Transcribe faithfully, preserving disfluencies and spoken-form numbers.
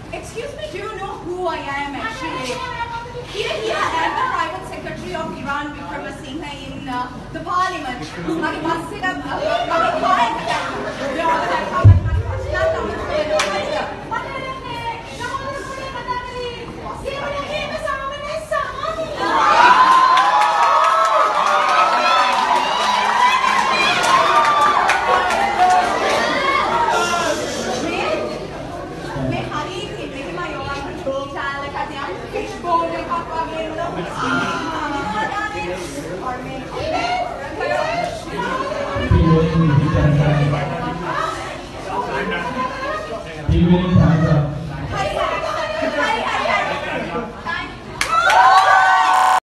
Excuse me, do you know who I am actually? Here, here I am the private secretary of Iran Vikramasinghe in uh, the parliament. Magi bus එක මගේ car එක ගත්තා. ඒ ඔයාලා දැක්කම මගේ ප්‍රශ්නයක් තමයි වෙනවා. He will